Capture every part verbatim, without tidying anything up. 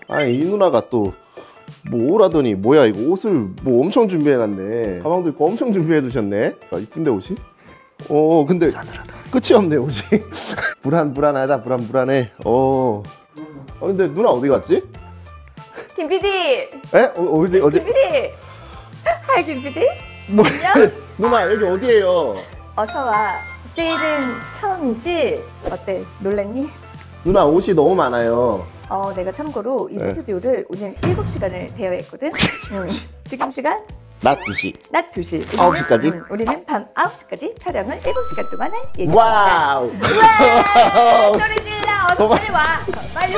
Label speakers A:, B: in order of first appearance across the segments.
A: 아니 이 누나가 또 뭐 오라더니 뭐야 이거 옷을 뭐 엄청 준비해놨네. 가방도 있고 엄청 준비해두셨네. 아, 이쁜데 옷이? 어 근데
B: 싸늘하다.
A: 끝이 없네 옷이. 불안 불안하다 불안 불안해. 어. 어 근데 누나 어디 갔지?
C: 김 피디!
A: 에? 어, 어디 어디?
C: 김 피디! 하이 김 피디!
A: 뭐? 누나 여기 어디예요?
C: 어서와. 세일은 처음이지? 어때? 놀랬니?
A: 누나 옷이 너무 많아요.
C: 어, 내가 참고로 이
A: 네.
C: 스튜디오를 오늘 일곱 시간을 대여했거든? 응. 지금 시간?
A: 낮 두 시.
C: 낮 두 시.
A: 아홉 시까지?
C: 응, 우리는 밤 아홉 시까지 촬영을 일곱 시간 동안 할 예정입니다.
A: 와우!
C: 와! 소리 질러! 어서 빨리 와! 빨리 와!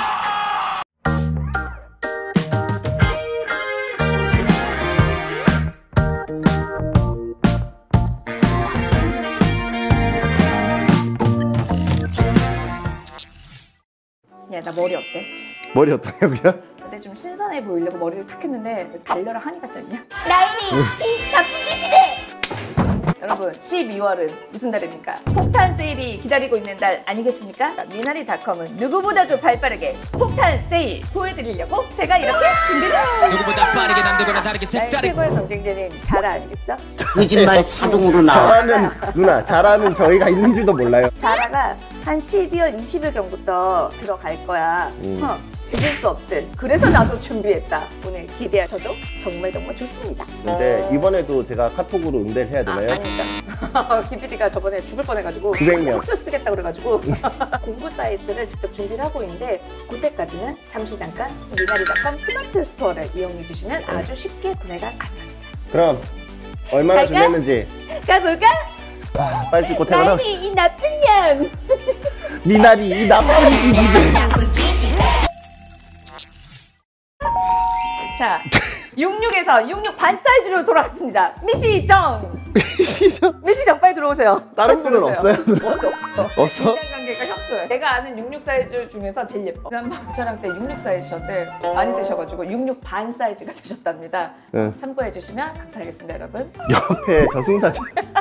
C: 야, 나 머리 어때?
A: 머리 어떠냐고요?
C: 근데 좀 신선해 보이려고 머리를 탁 했는데 달려라 하니 같지 않냐? 라인이 이 나쁜 기집애! 여러분 십이월은 무슨 달입니까? 폭탄 세일이 기다리고 있는 달 아니겠습니까? 미나리닷컴은 누구보다도 발빠르게 폭탄 세일 보여드리려고 제가 이렇게 준비를
B: 누구보다 빠르게 남들보다 다르게
C: 나의
B: 색다르게.
C: 최고의 경쟁자는 자라 아니겠어?
D: 거짓말 사동으로 나와.
A: 잘하는 누나 잘하는 저희가 있는 줄도 몰라요.
C: 자라가 한 십이월 이십일경부터 들어갈 거야.
A: 음.
C: 어, 잊을 수 없지. 그래서 나도 준비했다. 오늘 기대하셔도 정말 정말 좋습니다.
A: 근데 이번에도 제가 카톡으로 응대를 해야
C: 아,
A: 되나요?
C: 아닙니다. 김 피디가 저번에 죽을 뻔해가지고
A: 구백 명.
C: 표 쓰겠다 그래가지고 공부 사이트를 직접 준비를 하고 있는데 그때까지는 잠시 잠깐 미나리닷컴 스마트 스토어를 이용해 주시면 아주 쉽게 구매가 가능합니다.
A: 그럼 얼마나
C: 갈까?
A: 준비했는지
C: 가볼까?
A: 아, 빨리 찍고 퇴근하고
C: 나니 이 나쁜 년!
A: 미나리 이 나쁜 이 집에.
C: 자, 육십육에서 육십육 반 사이즈로 돌아왔습니다. 미시정!
A: 시죠?
C: 미시정 빨리 들어오세요.
A: 다른
C: 빨리
A: 분은
C: 들어오세요.
A: 없어요?
C: 없어 없어.
A: 없어?
C: 인간관계가 협소해. 내가 아는 육십육 사이즈 중에서 제일 예뻐. 지난번 촬영 때 육십육 사이즈셨대. 많이 드셔가지고 육십육 반 사이즈가 되셨답니다.
A: 네.
C: 참고해 주시면 감사하겠습니다, 여러분.
A: 옆에 저승사자.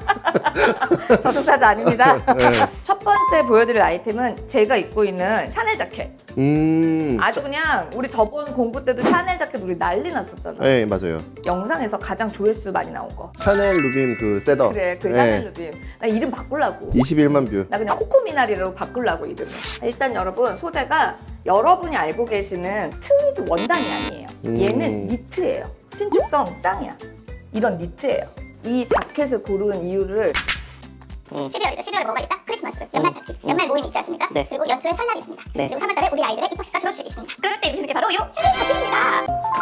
C: 저승사자 아닙니다.
A: 네.
C: 첫 번째 보여드릴 아이템은 제가 입고 있는 샤넬 자켓.
A: 음.
C: 아주 그냥 우리 저번 공부 때도 샤넬 자켓 우리 난리 났었잖아.
A: 네 맞아요.
C: 영상에서 가장 조회수 많이 나온 거.
A: 샤넬 루빔 그 셋업.
C: 그래, 그
A: 네.
C: 샤넬 루빔. 나 이름 바꾸려고.
A: 이십일만 뷰.
C: 나 그냥 코코미나리로 바꾸려고 이름을. 일단 여러분 소재가 여러분이 알고 계시는 트위드 원단이 아니에요.
A: 음.
C: 얘는 니트예요. 신축성 짱이야. 이런 니트예요. 이 자켓을 고른 이유를
E: 음. 십이월이죠. 십이월에 뭐가 있다? 크리스마스, 연말 파티, 음. 연말 모임이 있지 않습니까?
D: 네.
E: 그리고 연초에 설날이 있습니다.
D: 네.
E: 그리고 삼월달에 우리 아이들의 입학식과 졸업식이 있습니다. 그럴 때 입으시는 게 바로 이 샤넬 자켓입니다.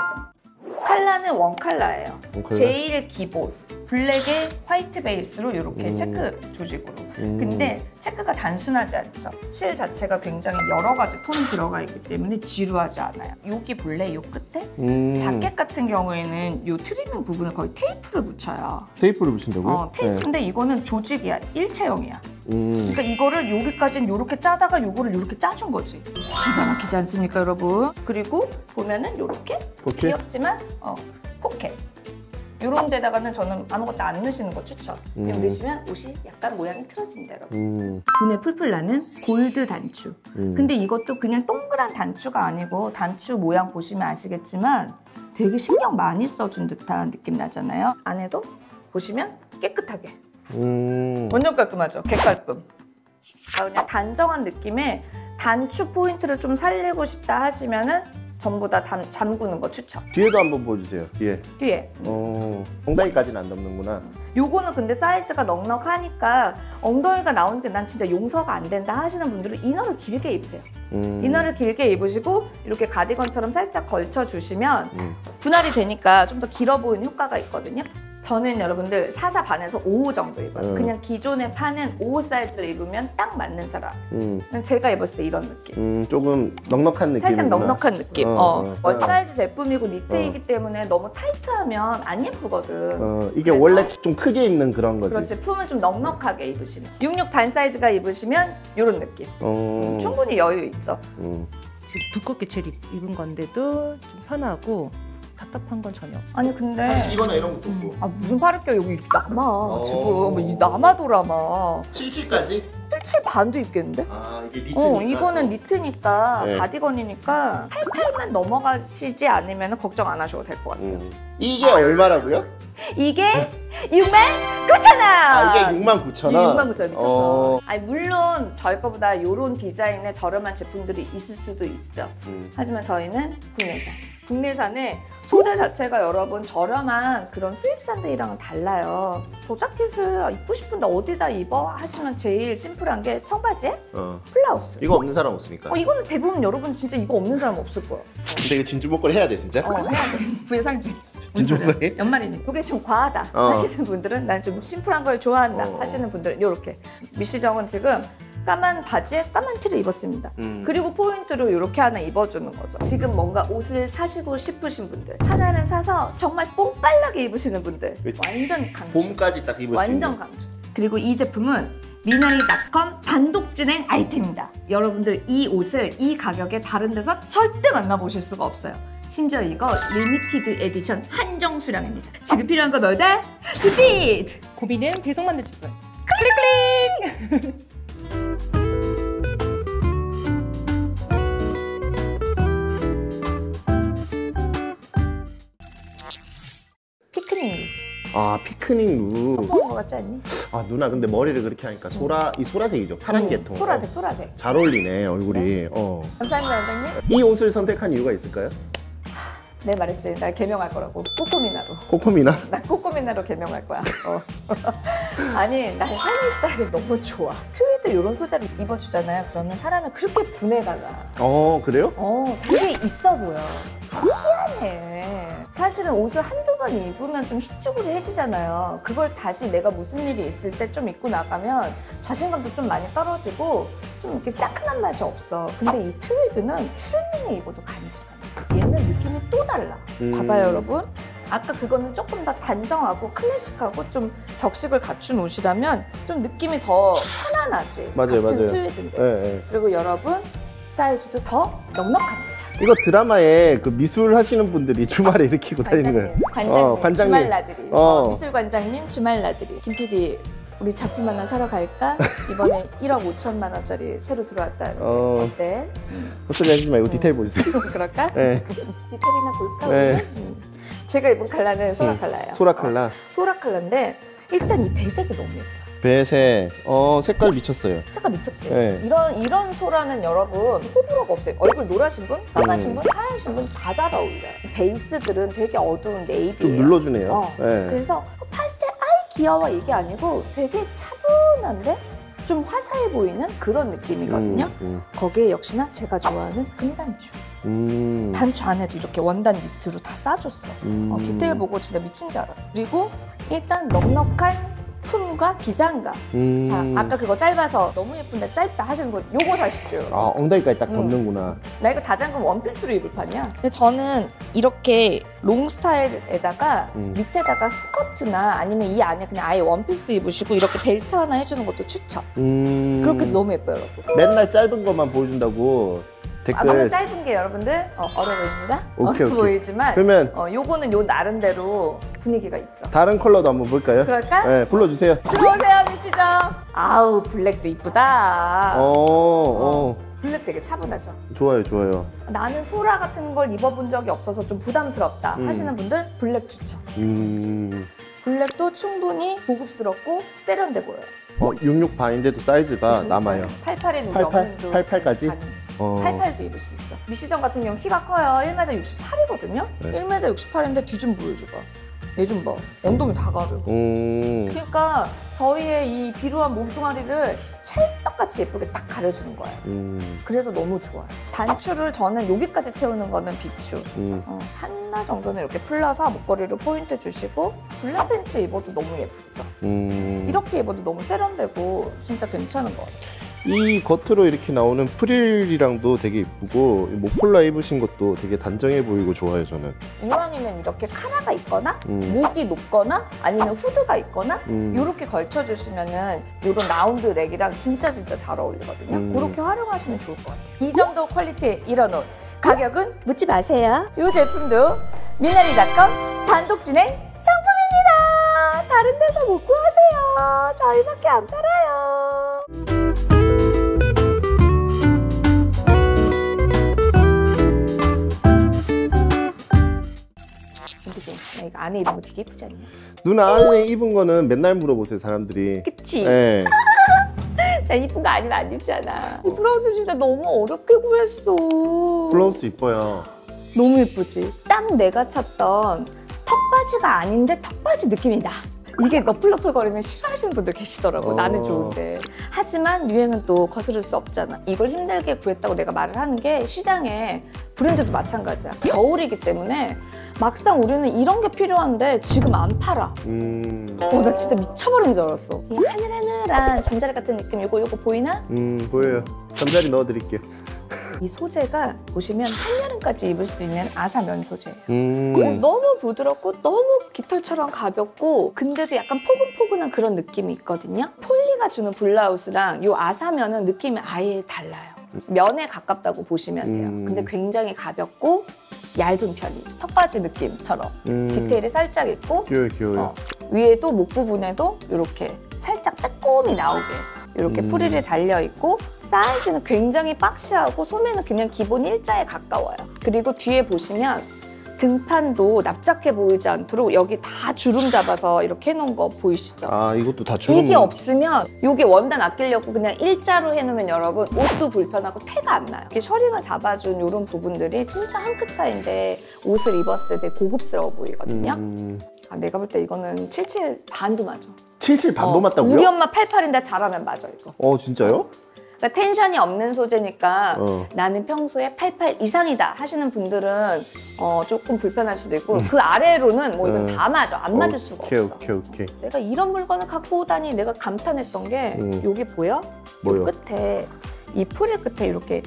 C: 컬러는 원 컬러예요.
A: 원 컬러?
C: 제일 기본. 블랙에 화이트 베이스로 이렇게
A: 음.
C: 체크 조직으로.
A: 음.
C: 근데 체크가 단순하지 않죠. 실 자체가 굉장히 여러 가지 톤이 들어가 있기 때문에 지루하지 않아요. 여기 볼래? 요 끝에?
A: 음.
C: 자켓 같은 경우에는 요 트리밍 부분을 거의 테이프를 붙여요.
A: 테이프를 붙인다고요?
C: 어, 테이프인데 이거는 조직이야. 일체형이야.
A: 음.
C: 그러니까 이거를 여기까지는 이렇게 짜다가 요거를 이렇게 짜준 거지. 기가 막히지 않습니까, 여러분? 그리고 보면은 이렇게
A: 포켓?
C: 귀엽지만 어, 포켓. 이런 데다가는 저는 아무것도 안 넣으시는 거 추천.
A: 음.
C: 넣으시면 옷이 약간 모양이 틀어진다, 여러분.
A: 음.
C: 분에 풀풀 나는 골드 단추.
A: 음.
C: 근데 이것도 그냥 동그란 단추가 아니고 단추 모양 보시면 아시겠지만 되게 신경 많이 써준 듯한 느낌 나잖아요. 안에도 보시면 깨끗하게.
A: 음.
C: 완전 깔끔하죠? 개깔끔. 아, 그냥 단정한 느낌의 단추 포인트를 좀 살리고 싶다 하시면은 전부 다 담, 잠그는 거 추천.
A: 뒤에도 한번 보여주세요. 뒤에.
C: 뒤에.
A: 어. 엉덩이까지는 안 덮는구나.
C: 요거는 근데 사이즈가 넉넉하니까 엉덩이가 나오니까 난 진짜 용서가 안 된다 하시는 분들은 이너를 길게 입으세요.
A: 음.
C: 이너를 길게 입으시고 이렇게 가디건처럼 살짝 걸쳐주시면
A: 음.
C: 분할이 되니까 좀 더 길어 보이는 효과가 있거든요. 저는 여러분들 사사 반에서 오호 정도 입어요.
A: 음.
C: 그냥 기존에 파는 오호 사이즈를 입으면 딱 맞는 사람.
A: 음.
C: 제가 입었을 때 이런 느낌.
A: 음. 조금 넉넉한 느낌.
C: 살짝 넉넉한 느낌.
A: 어,
C: 어,
A: 어,
C: 원
A: 어.
C: 사이즈 제품이고 니트이기 때문에 너무 타이트하면 안 예쁘거든.
A: 어. 이게
C: 그래서
A: 원래 좀 크게 입는 그런 거지.
C: 그렇지. 품은 좀 넉넉하게 입으시면. 육십육 반 사이즈가 입으시면 이런 느낌.
A: 어.
C: 충분히 여유 있죠.
A: 음.
F: 지금 두껍게 젤 입- 입은 건데도 좀 편하고 답답한 건 전혀 없어요.
C: 아니 근데
A: 이거나 이런 것도 없고.
C: 아 무슨 팔을 껴 여기 이렇게 남아
A: 어.
C: 지금 뭐 이 남아도라마
A: 칠칠까지?
C: 칠칠 반도 입겠는데?
A: 아 이게 니트니까.
C: 어 이거는 니트니까
A: 네.
C: 가디건이니까 팔팔만 넘어가시지 않으면 걱정 안 하셔도 될 것 같아요.
A: 음. 이게 얼마라고요?
C: 이게 육만 구천 원!
A: 아 이게 육만 구천 원?
C: 육만 구천 원 미쳤어.
A: 어.
C: 아니 물론 저희 거보다 이런 디자인의 저렴한 제품들이 있을 수도 있죠.
A: 음.
C: 하지만 저희는 국내산. 국내산에 소재 자체가 여러분 저렴한 그런 수입산들이랑은 달라요. 저 자켓을 입고 싶은데 어디다 입어? 하시면 제일 심플한 게 청바지에
A: 어.
C: 블라우스.
A: 이거 없는 사람 없습니까?
C: 어, 이거는 대부분 여러분 진짜 이거 없는 사람 없을 거야.
A: 근데 이거 진주 목걸이 해야 돼 진짜?
C: 어, 해야 돼. 부의 상징.
A: 진주 목걸이?
C: 연말이니. 이게 좀 과하다
A: 어.
C: 하시는 분들은 난 좀 심플한 걸 좋아한다
A: 어.
C: 하시는 분들은 이렇게. 미시정은 지금 까만 바지에 까만 티를 입었습니다.
A: 음.
C: 그리고 포인트로 이렇게 하나 입어주는 거죠. 지금 뭔가 옷을 사시고 싶으신 분들, 하나를 사서 정말 뽕빨라게 입으시는 분들,
A: 그치.
C: 완전 강추.
A: 봄까지 딱 입을 수
C: 완전
A: 있는.
C: 강추. 그리고 이 제품은 미나리닷컴 단독 진행 아이템입니다. 여러분들 이 옷을 이 가격에 다른 데서 절대 만나보실 수가 없어요. 심지어 이거 리미티드 에디션 한정 수량입니다. 지금 필요한 건 뭐다? 스피드!
F: 고비는 배송만 늦을 뿐.
C: 피크닉
A: 아 피크닉 룩.
C: 선보인 거 같지 않니?
A: 아 누나 근데 머리를 그렇게 하니까 소라 이 소라색이죠 파란
C: 음,
A: 계통.
C: 소라색 소라색.
A: 잘 어울리네 얼굴이. 어.
C: 감사합니다 선생님.
A: 이 옷을 선택한 이유가 있을까요?
C: 네 말했지. 나 개명할 거라고. 꼬꼬미나로.
A: 코코미나?
C: 나 꼬꼬미나로 개명할 거야. 어. 아니 난 샤넬 스타일이 너무 좋아. 트위드 이런 소재를 입어주잖아요. 그러면 사람이 그렇게 분해가나.
A: 어 그래요?
C: 어 되게 있어 보여. 희한해. 사실은 옷을 한두 번 입으면 좀 희쭈구리해지잖아요. 그걸 다시 내가 무슨 일이 있을 때 좀 입고 나가면 자신감도 좀 많이 떨어지고 좀 이렇게 싸큰한 맛이 없어. 근데 이 트위드는 트레이닝에 입어도 간지가 나. 얘는 느낌이 또 달라.
A: 음.
C: 봐봐요 여러분. 아까 그거는 조금 더 단정하고 클래식하고 좀 격식을 갖춘 옷이라면 좀 느낌이 더 편안하지.
A: 맞아요,
C: 같은
A: 맞아요.
C: 트위드인데.
A: 네, 네.
C: 그리고 여러분 사이즈도 더 넉넉합니다.
A: 이거 드라마에 그 미술 하시는 분들이 주말에 이렇게 입고 다니는 거예요.
C: 관장님,
A: 어, 관장님.
C: 주말 나들이.
A: 어.
C: 어, 미술 관장님 주말 나들이. 김 피디 우리 작품 하나 사러 갈까? 이번에 일억 오천만 원짜리 새로 들어왔다.
A: 어.
C: 어때?
A: 헛소리 하시지 말고 디테일 보여주세요.
C: 그럴까?
A: 네.
C: 디테일이나 볼까?
A: 네.
C: 오늘? 음. 제가 입은 컬러는 소라
A: 음,
C: 컬러예요.
A: 소라 컬러.
C: 어, 소라 컬러인데 일단 이 배색이 너무 예뻐요.
A: 배색. 어 색깔 미쳤어요.
C: 색깔 미쳤지?
A: 네.
C: 이런 이런 소라는 여러분 호불호가 없어요. 얼굴 노라신 분, 까마신
A: 음.
C: 분, 하얀신 분 다 잘 어울려요. 베이스들은 되게 어두운 네이비예요.
A: 좀 눌러주네요.
C: 어.
A: 네.
C: 그래서 어, 파스텔 아이 귀여워 이게 아니고 되게 차분한데 좀 화사해 보이는 그런 느낌이거든요.
A: 음,
C: 거기에 역시나 제가 좋아하는 금단추.
A: 음.
C: 단추 안에도 이렇게 원단 니트로 다 싸줬어.
A: 음.
C: 어, 디테일 보고 진짜 미친 줄 알았어. 그리고 일단 넉넉한 품과 기장감.
A: 음.
C: 자, 아까 그거 짧아서 너무 예쁜데 짧다 하시는 거 요거 사십시오.
A: 아 엉덩이까지 딱
C: 음.
A: 덮는구나.
C: 나 이거 다 잠금 원피스로 입을 판이야. 근데 저는 이렇게 롱 스타일에다가
A: 음.
C: 밑에다가 스커트나 아니면 이 안에 그냥 아예 원피스 입으시고 이렇게 벨트 하나 해주는 것도 추천.
A: 음.
C: 그렇게 너무 예뻐요, 여러분.
A: 맨날 짧은 것만 보여준다고
C: 아, 너무
A: 댓글.
C: 짧은 게 여러분들 어, 어려 보입니다.
A: 오케이,
C: 어려
A: 오케이.
C: 보이지만
A: 그러면
C: 어, 요거는 요 나름대로 분위기가 있죠.
A: 다른 컬러도 한번 볼까요?
C: 그럴까?
A: 네, 불러주세요.
C: 들어오세요, 미시죠. 아우, 블랙도 이쁘다.
A: 어, 어,
C: 블랙 되게 차분하죠.
A: 좋아요, 좋아요.
C: 나는 소라 같은 걸 입어본 적이 없어서 좀 부담스럽다
A: 음.
C: 하시는 분들 블랙 추천.
A: 음.
C: 블랙도 충분히 고급스럽고 세련돼 보여요.
A: 어, 육십육 반인데도 사이즈가 남아요.
C: 팔팔에 우리
A: 팔팔?
C: 어머님도
A: 팔팔까지?
C: 가능.
A: 어.
C: 팔팔도 입을 수 있어. 미시정 같은 경우 키가 커요. 일 미터 육십팔이거든요.
A: 네.
C: 일 미터 육십팔인데 뒤 좀 보여줘봐. 얘 좀 봐. 엉덩이 다 가려.
A: 음.
C: 그러니까 저희의 이 비루한 몸뚱아리를 찰떡같이 예쁘게 딱 가려주는 거예요.
A: 음.
C: 그래서 너무 좋아요. 단추를 저는 여기까지 채우는 거는 비추.
A: 음.
C: 어, 하나 정도는 이렇게 풀러서 목걸이로 포인트 주시고 블랙 팬츠 입어도 너무 예쁘죠.
A: 음.
C: 이렇게 입어도 너무 세련되고 진짜 괜찮은 것 같아요.
A: 이 겉으로 이렇게 나오는 프릴이랑도 되게 이쁘고 목폴라 입으신 것도 되게 단정해 보이고 좋아요 저는.
C: 이왕이면 이렇게 카라가 있거나
A: 음.
C: 목이 높거나 아니면 후드가 있거나
A: 음.
C: 이렇게 걸쳐주시면은 이런 라운드 넥이랑 진짜 진짜 잘 어울리거든요.
A: 음.
C: 그렇게 활용하시면 좋을 것 같아요. 이 정도 퀄리티 이런 옷 가격은 묻지 마세요. 이 제품도 미나리닷컴 단독 진행 상품입니다. 다른 데서 못 구하세요. 저희밖에 안 팔아요. 근데 이거 안에 입은 거 되게 예쁘지 않냐?
A: 누나 안에 입은 거는 맨날 물어보세요 사람들이.
C: 그치?
A: 네.
C: 난 이쁜 거 아니면 안 입잖아. 이 브라우스 진짜 너무 어렵게 구했어.
A: 블라우스 이뻐요.
C: 너무 예쁘지? 딱 내가 찾던 턱바지가 아닌데 턱바지 느낌이 나. 이게 너플너플거리면 싫어하시는 분들 계시더라고.
A: 어.
C: 나는 좋은데. 하지만 유행은 또 거스를 수 없잖아. 이걸 힘들게 구했다고 내가 말을 하는 게 시장에 브랜드도 마찬가지야. 겨울이기 때문에 막상 우리는 이런 게 필요한데 지금 안 팔아.
A: 음,
C: 어, 나 진짜 미쳐버린 줄 알았어. 이 하늘하늘한 잠자리 같은 느낌, 이거 이거 보이나?
A: 음 보여요. 잠자리 넣어드릴게요.
C: 이 소재가 보시면 한여름까지 입을 수 있는 아사면 소재예요.
A: 음,
C: 어, 너무 부드럽고 너무 깃털처럼 가볍고 근데도 약간 포근포근한 그런 느낌이 있거든요. 폴리가 주는 블라우스랑 이 아사면은 느낌이 아예 달라요. 면에 가깝다고 보시면 돼요.
A: 음.
C: 근데 굉장히 가볍고 얇은 편이죠. 턱바지 느낌처럼
A: 음.
C: 디테일이 살짝 있고
A: 귀여워 귀여워요.
C: 어, 위에도 목 부분에도 이렇게 살짝 빼꼼히 나오게 이렇게
A: 음.
C: 프릴이 달려있고 사이즈는 굉장히 박시하고 소매는 그냥 기본 일자에 가까워요. 그리고 뒤에 보시면 등판도 납작해 보이지 않도록 여기 다 주름 잡아서 이렇게 해놓은 거 보이시죠?
A: 아 이것도 다 주름.
C: 이게 없으면 이게 원단 아끼려고 그냥 일자로 해놓으면 여러분 옷도 불편하고 태가 안 나요. 이렇게 셔링을 잡아준 이런 부분들이 진짜 한 끗 차이인데 옷을 입었을 때 되게 고급스러워 보이거든요.
A: 음,
C: 아, 내가 볼 때 이거는 칠십칠 반도 맞아.
A: 칠십칠 반도
C: 어,
A: 맞다고요?
C: 우리 엄마 팔십팔인데 잘하면 맞아 이거.
A: 어 진짜요?
C: 그러니까 텐션이 없는 소재니까
A: 어.
C: 나는 평소에 팔십팔 이상이다 하시는 분들은 어, 조금 불편할 수도 있고
A: 음.
C: 그 아래로는 뭐 이건
A: 음.
C: 다 맞아. 안 맞을 수가
A: 오케이,
C: 없어.
A: 오케이 오케이.
C: 내가 이런 물건을 갖고 오다니 내가 감탄했던 게
A: 음.
C: 여기 보여?
A: 뭐요?
C: 이 끝에 이 프릴 끝에 이렇게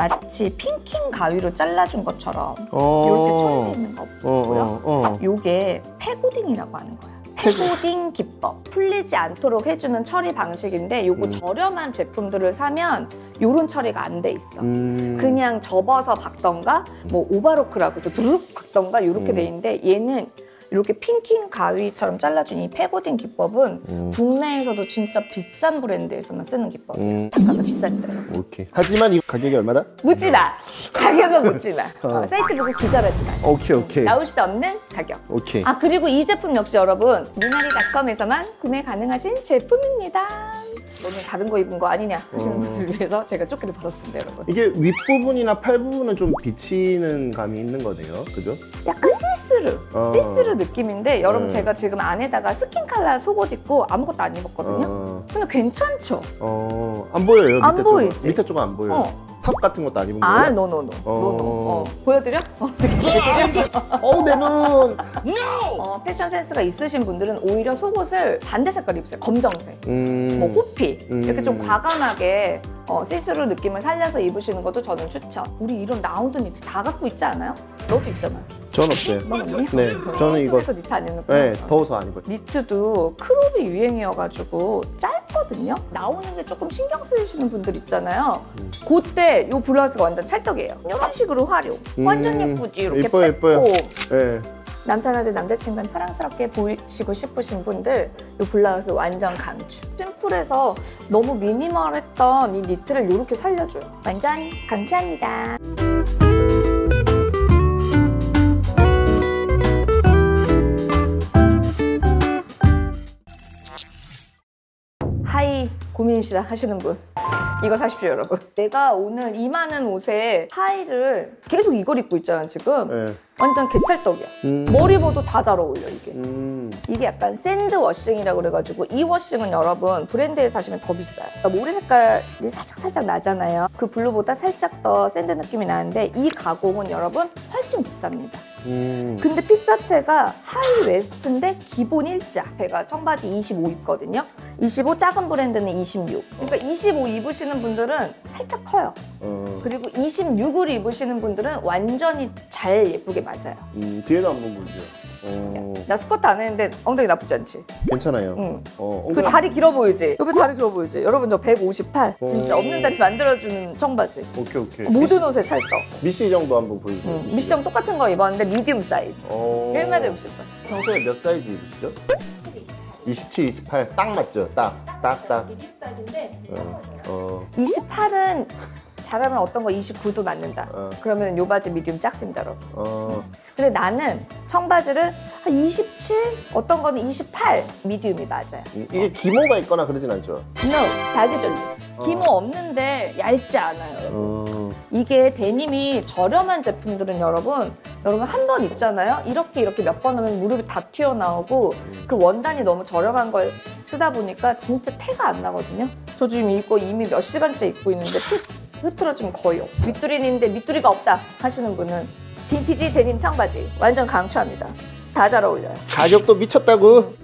C: 마치 핑킹 가위로 잘라준 것처럼
A: 어.
C: 이렇게 처리되어 있는 거
A: 어,
C: 보여?
A: 어, 어.
C: 요게 패고딩이라고 하는 거야. 패고딩 기법. 풀리지 않도록 해주는 처리 방식인데 요거
A: 음.
C: 저렴한 제품들을 사면 요런 처리가 안 돼 있어.
A: 음.
C: 그냥 접어서 박던가 뭐 오바로크라고 해서 두루룩 박던가 이렇게
A: 음.
C: 돼 있는데 얘는 이렇게 핑킹 가위처럼 잘라준 이 패고딩 기법은
A: 음.
C: 국내에서도 진짜 비싼 브랜드에서만 쓰는 기법이야.
A: 음.
C: 잠깐만 비쌀 때.
A: 오케이. 하지만 이 가격이 얼마다?
C: 묻지 마. 가격은 묻지 마.
A: 어.
C: 어, 사이트 보고 기절하지 마세요.
A: 오케이 오케이.
C: 나올 수 없는 가격.
A: 오케이.
C: 아 그리고 이 제품 역시 여러분 미나리닷컴에서만 구매 가능하신 제품입니다. 너는 다른 거 입은 거 아니냐 하시는
A: 어.
C: 분들 위해서 제가 조끼를 받았습니다 여러분.
A: 이게 윗부분이나 팔 부분은 좀 비치는 감이 있는 거네요. 그죠?
C: 약간 시스루,
A: 어.
C: 시스루 느낌인데 여러분
A: 네.
C: 제가 지금 안에다가 스킨 컬러 속옷 입고 아무것도 안 입었거든요.
A: 어,
C: 근데 괜찮죠?
A: 어, 안 보여요.
C: 안
A: 밑에
C: 보이지?
A: 쪽은. 밑에 쪽은 안 보여요.
C: 어.
A: 탑 같은 것도 안 입은 거예요?
C: 아, 노노노.
A: 어.
C: 노노. 어. 보여드려? 어, 어떻게 보여드려?
A: 어우 내 눈.
C: 어, 패션 센스가 있으신 분들은 오히려 속옷을 반대 색깔 입으세요. 검정색.
A: 음.
C: 뭐 호피
A: 음.
C: 이렇게 좀 과감하게 어, 시스루 느낌을 살려서 입으시는 것도 저는 추천. 우리 이런 라운드 니트 다 갖고 있지 않아요? 너도 있잖아.
A: 전 없어요.
C: 넌 없니?
A: 네, 저는 이거.
C: 쪽에서 니트 안 입는 거.
A: 네, 더워서 안 입어요.
C: 니트도 크롭이 유행이어가지고 짧거든요. 나오는 게 조금 신경 쓰이시는 분들 있잖아요.
A: 음.
C: 그때 이 블라우스가 완전 찰떡이에요. 이런 식으로 활용. 완전
A: 음,
C: 예쁘지. 이렇게
A: 예뻐요, 예뻐요.
C: 빼고.
A: 네.
C: 남편한테 남자친구는 사랑스럽게 보이시고 싶으신 분들 이 블라우스 완전 강추. 심플해서 너무 미니멀했던 이 니트를 이렇게 살려줘요. 완전 강추합니다. 하이 고민이시다 하시는 분 이거 사십시오 여러분. 내가 오늘 이 많은 옷에 하이를 계속 이걸 입고 있잖아 지금.
A: 네.
C: 완전 개찰떡이야.
A: 음.
C: 머리 입어도 다 잘 어울려 이게.
A: 음.
C: 이게 약간 샌드 워싱이라고 그래가지고 이 워싱은 여러분 브랜드에 사시면 더 비싸요. 그러니까 모래 색깔이 살짝 살짝 나잖아요. 그 블루보다 살짝 더 샌드 느낌이 나는데 이 가공은 여러분 훨씬 비쌉니다.
A: 음.
C: 근데 핏 자체가 하이 웨스트인데 기본 일자. 제가 청바지 이십오 입거든요. 이십오, 작은 브랜드는 이십육. 그러니까 이십오 입으시는 분들은 살짝 커요.
A: 어.
C: 그리고 이십육을 입으시는 분들은 완전히 잘 예쁘게 맞아요.
A: 음, 뒤에도 한번 보죠. 어,
C: 나 스쿼트 안 했는데 엉덩이 나쁘지 않지?
A: 괜찮아요.
C: 응.
A: 어,
C: 그
A: 엉덩이-
C: 다리 길어 보이지? 옆에 다리 길어 보이지? 여러분 저 백오십팔. 진짜
A: 어.
C: 없는 다리 만들어주는 청바지.
A: 오케이 오케이.
C: 모든 옷에 찰떡.
A: 미시 정도 한번 보여주세요.
C: 응. 미션 똑같은 거 입었는데 미디움 사이즈.
A: 어...
C: 일 미터 육십팔.
A: 평소에 몇 사이즈 입으시죠? 이십칠, 이십팔 딱 맞죠? 딱, 딱, 딱. 어, 어,
C: 이십팔은 잘하면 어떤 거 이십구도 맞는다.
A: 어.
C: 그러면 요 바지 미디움 작습니다, 여러분.
A: 어.
C: 근데 나는 청바지를 한 이십칠, 어떤 거는 이십팔 미디움이 맞아요.
A: 이게 기모가 있거나 그러진 않죠?
C: No, 사계절리. 기모
A: 어.
C: 없는데 얇지 않아요. 여러분.
A: 어,
C: 이게 데님이 저렴한 제품들은 여러분, 여러분 한 번 입잖아요. 이렇게 이렇게 몇 번 하면 무릎이 다 튀어나오고 그 원단이 너무 저렴한 걸 쓰다 보니까 진짜 태가 안 나거든요. 저 지금 이거 이미 몇 시간째 입고 있는데 피, 흐트러짐 거의 없어. 밑두리는 있는데 밑두리가 없다 하시는 분은 빈티지 데님 청바지 완전 강추합니다. 다 잘 어울려요.
A: 가격도 미쳤다고?